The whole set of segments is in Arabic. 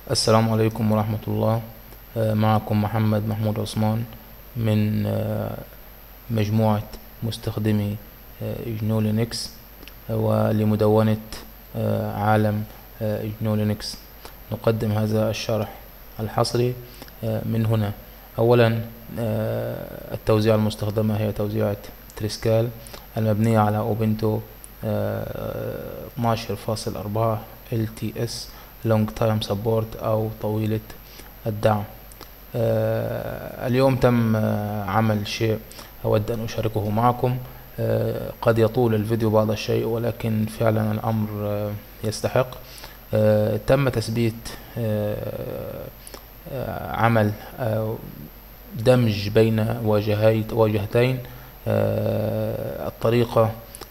السلام عليكم ورحمة الله. معكم محمد محمود عثمان من مجموعة مستخدمي جنو لينكس ولمدونة عالم جنو لينكس. نقدم هذا الشرح الحصري من هنا. أولا، التوزيع المستخدمة هي توزيعة تريسكال المبنية على أوبنتو 12.4 LTS Long Time Support أو طويلة الدعم. اليوم تم عمل شيء أود أن أشاركه معكم. قد يطول الفيديو بعض الشيء، ولكن فعلا الأمر يستحق. تم تثبيت عمل دمج بين واجهتين. الطريقة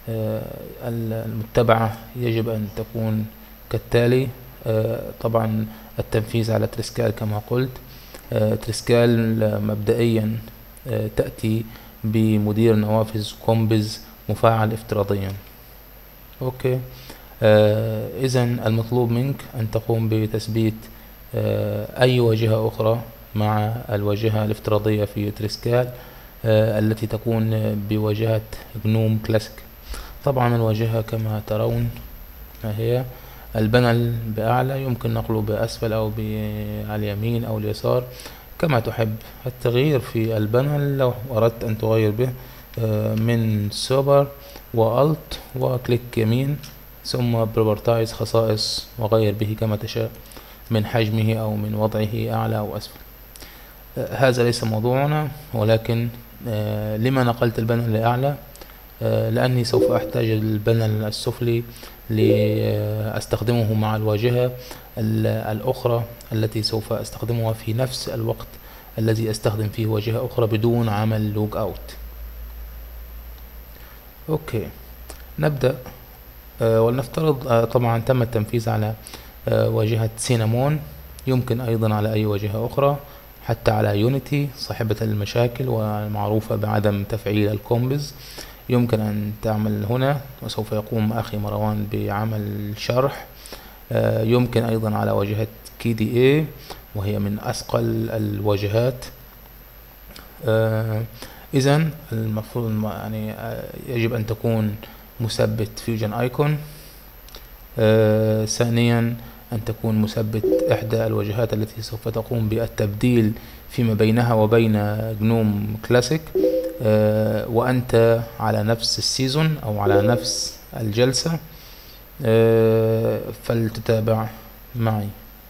المتبعة يجب أن تكون كالتالي. طبعا التنفيذ على تريسكال كما قلت. تريسكال مبدئيا تأتي بمدير نوافذ كومبز مفعل افتراضيا. اوكي. اذا المطلوب منك ان تقوم بتثبيت اي واجهة اخرى مع الواجهة الافتراضية في تريسكال التي تكون بواجهة جنوم كلاسيك. طبعا الواجهة كما ترون هي البانل بأعلى، يمكن نقله بأسفل أو على اليمين أو اليسار كما تحب. التغيير في البانل لو أردت أن تغير به من سوبر وألت وكليك يمين ثم بروبرتايز خصائص وغير به كما تشاء من حجمه أو من وضعه أعلى أو أسفل. هذا ليس موضوعنا، ولكن لما نقلت البانل لأعلى؟ لأني سوف أحتاج البانل السفلي لأستخدمه مع الواجهة الأخرى التي سوف أستخدمها في نفس الوقت الذي أستخدم فيه واجهة أخرى بدون عمل لوج أوت. أوكي، نبدأ. ولنفترض طبعا تم التنفيذ على واجهة سينامون، يمكن أيضا على أي واجهة أخرى، حتى على يونيتي صاحبة المشاكل والمعروفة بعدم تفعيل الكومبز. يمكن أن تعمل هنا، وسوف يقوم أخي مروان بعمل شرح. يمكن أيضا على واجهة KDA وهي من أثقل الواجهات. إذن المفروض يعني يجب أن تكون مثبت فيوجن ايكون. ثانيا أن تكون مثبت إحدى الواجهات التي سوف تقوم بالتبديل فيما بينها وبين جنوم كلاسيك. وأنت على نفس السيزون أو على نفس الجلسة، فلتتابع معي.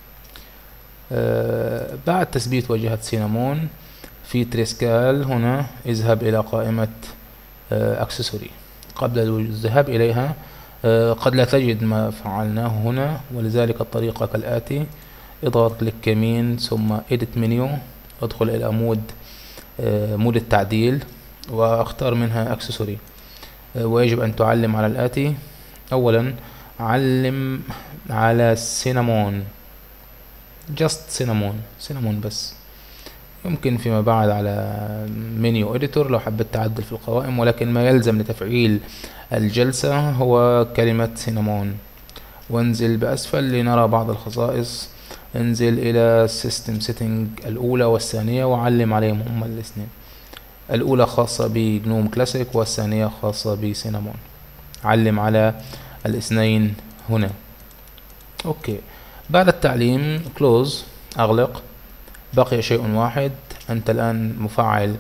بعد تثبيت واجهة سينامون في تريسكال هنا، اذهب إلى قائمة أكسسوري. قبل الذهاب إليها قد لا تجد ما فعلناه هنا، ولذلك الطريقة كالآتي: اضغط كليك يمين ثم Edit Menu، ادخل إلى مود التعديل واختار منها اكسسوري. ويجب ان تعلم على الاتي: اولا علم على سينامون، جاست سينامون بس. يمكن فيما بعد على منيو اديتور لو حبيت تعدل في القوائم، ولكن ما يلزم لتفعيل الجلسة هو كلمة سينامون. وانزل بأسفل لنرى بعض الخصائص. انزل إلى سيستم سيتنج الأولى والثانية وعلم عليهم هما الاثنين. الأولى خاصة بجنوم كلاسيك والثانية خاصة بسينامون. علم على الاثنين هنا. أوكي، بعد التعليم كلوز، أغلق. بقي شيء واحد: أنت الآن مفعل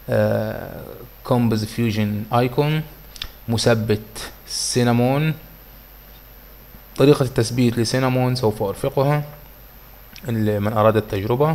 كومبز فيوجن ايكون، مثبت سينامون. طريقة التثبيت لسينامون سوف أرفقها لمن أراد التجربة.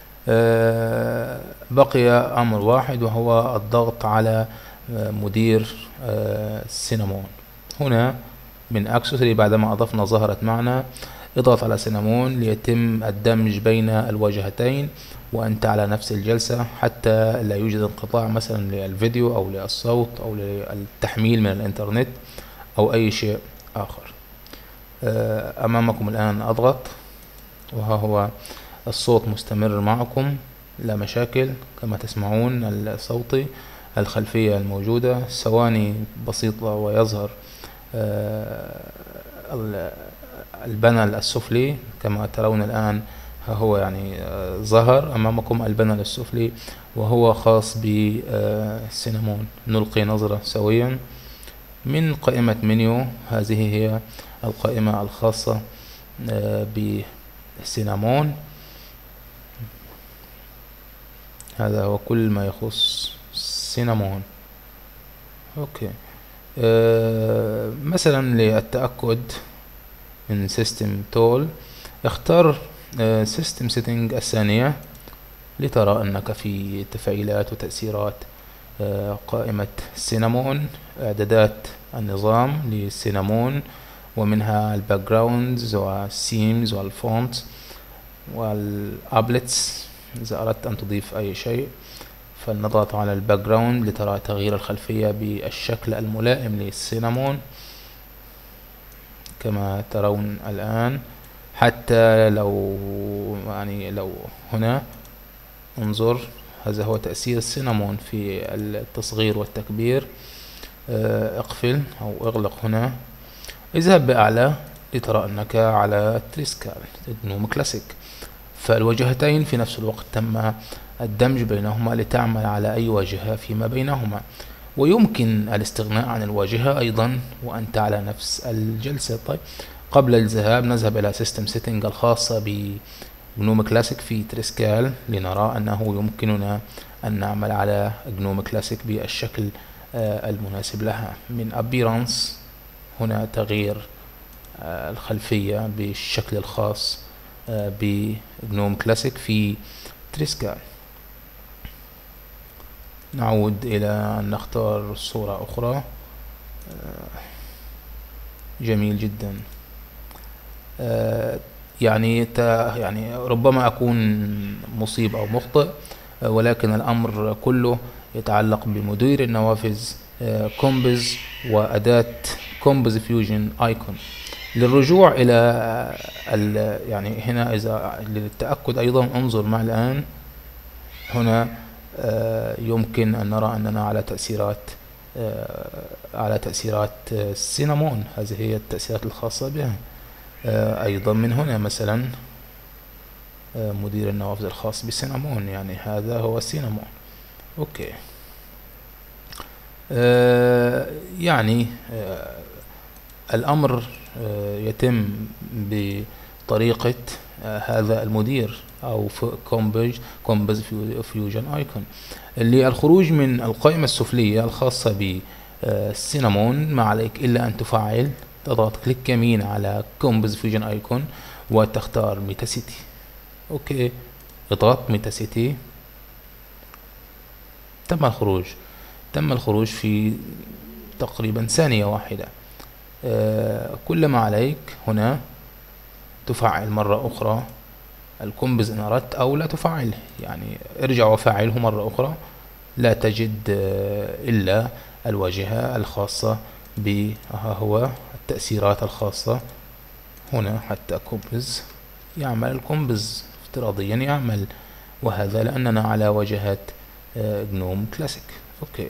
بقي أمر واحد وهو الضغط على مدير سينامون. هنا من أكسسوري بعدما أضفنا ظهرت معنا. اضغط على سينامون ليتم الدمج بين الواجهتين وأنت على نفس الجلسة، حتى لا يوجد انقطاع مثلا للفيديو أو للصوت أو للتحميل من الإنترنت أو أي شيء آخر. أمامكم الآن أضغط، وها هو الصوت مستمر معكم لا مشاكل كما تسمعون الصوتي. الخلفية الموجودة ثواني بسيطة ويظهر البانل السفلي كما ترون الآن، هو يعني ظهر أمامكم البانل السفلي وهو خاص بسينامون. نلقي نظرة سويا من قائمة منيو. هذه هي القائمة الخاصة بسينامون. هذا هو كل ما يخص سينامون. اوكي. مثلا للتأكد من سيستم تول، اختار سيستم سيتنج الثانية لترى أنك في تفعيلات وتأثيرات قائمة سينامون، إعدادات النظام للسينامون، ومنها الباك جراوندز والسيمز والفونت والابلتس. إذا أردت أن تضيف أي شيء فلنضغط على الباك جراوند لترى تغيير الخلفية بالشكل الملائم للسينامون كما ترون الآن. حتى لو هنا انظر، هذا هو تأثير السينامون في التصغير والتكبير. اقفل أو اغلق هنا. اذهب بأعلى لترى أنك على تريسكال جنوم كلاسيك، فالواجهتين في نفس الوقت تم الدمج بينهما لتعمل على أي واجهة فيما بينهما، ويمكن الاستغناء عن الواجهة أيضا وأنت على نفس الجلسة. طيب، قبل الذهاب نذهب إلى سيستم سيتنج الخاصة بجنوم كلاسيك في تريسكال لنرى أنه يمكننا أن نعمل على جنوم كلاسيك بالشكل المناسب لها. من أبيرانس هنا تغيير الخلفية بالشكل الخاص بجنوم كلاسيك في تريسكال. نعود إلى أن نختار صورة أخرى. جميل جدا. يعني ربما أكون مصيب أو مخطئ، ولكن الأمر كله يتعلق بمدير النوافذ كومبز وأداة كومبز فيوجن ايكون. للرجوع إلى يعني هنا، إذا للتأكد أيضا انظر معي الآن هنا. يمكن أن نرى أننا على تأثيرات سينامون. هذه هي التأثيرات الخاصة بها. أيضا من هنا مثلا مدير النوافذ الخاص بسينامون، يعني هذا هو سينامون. أوكي. يعني الأمر يتم بطريقة هذا المدير أو كومبز فيوجن ايكون. للخروج من القائمة السفلية الخاصة بالسينامون ما عليك إلا أن تفعل، تضغط كليك يمين على كومبز فيوجن ايكون وتختار ميتاسيتي. اوكي، اضغط ميتاسيتي. تم الخروج في تقريبا ثانية واحدة. كل ما عليك هنا تفعل مرة أخرى الكومبز إن أردت، أو لا تفعله، يعني ارجع وفعله مرة أخرى. لا تجد إلا الواجهة الخاصة هو التأثيرات الخاصة هنا. حتى كومبز يعمل، الكومبز افتراضيا يعمل، وهذا لأننا على واجهة جنوم كلاسيك. أوكي.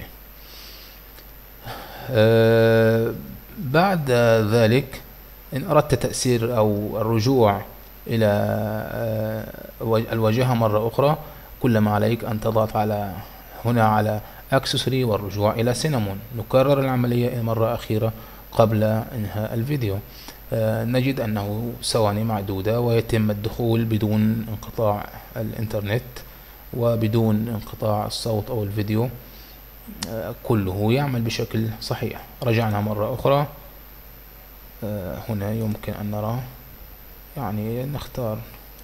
بعد ذلك إن أردت تأثير أو الرجوع إلى الواجهة مرة أخرى، كل ما عليك أن تضغط هنا على أكسسوري والرجوع إلى سينامون. نكرر العملية مرة أخيرة قبل إنهاء الفيديو. نجد أنه ثواني معدودة ويتم الدخول بدون انقطاع الإنترنت وبدون انقطاع الصوت أو الفيديو، كله يعمل بشكل صحيح. رجعنا مرة أخرى. هنا يمكن أن نرى، يعني نختار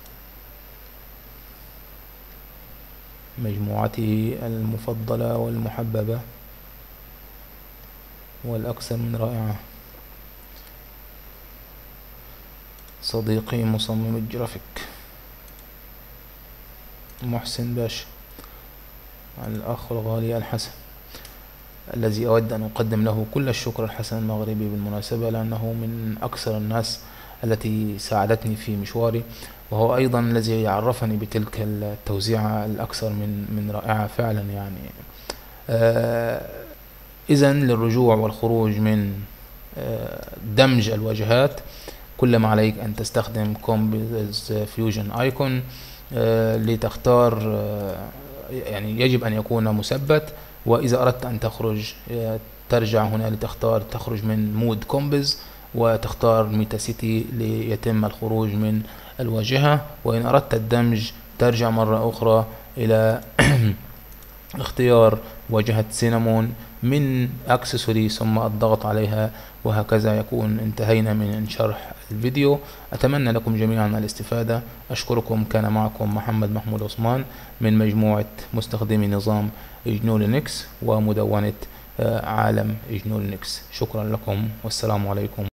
مجموعتي المفضلة والمحببة والأكثر من رائعة، صديقي مصمم الجرافيك محسن باشا، الأخ الغالي الحسن، الذي أود أن أقدم له كل الشكر. الحسن المغربي بالمناسبة، لأنه من أكثر الناس التي ساعدتني في مشواري، وهو أيضا الذي عرفني بتلك التوزيعة الأكثر من رائعة فعلا. يعني إذن للرجوع والخروج من دمج الواجهات، كل ما عليك أن تستخدم كومبز فيوجن ايكون لتختار، يعني يجب أن يكون مثبت. وإذا أردت أن تخرج ترجع هنا لتختار تخرج من مود كومبز وتختار ميتاسيتي ليتم الخروج من الواجهة. وإن أردت الدمج ترجع مرة أخرى إلى اختيار واجهة سينامون من اكسسوري ثم الضغط عليها. وهكذا يكون انتهينا من شرح الفيديو. أتمنى لكم جميعا الاستفادة. أشكركم. كان معكم محمد محمود عثمان من مجموعة مستخدمي نظام جنو لينكس ومدونة عالم جنو لينكس. شكرا لكم والسلام عليكم.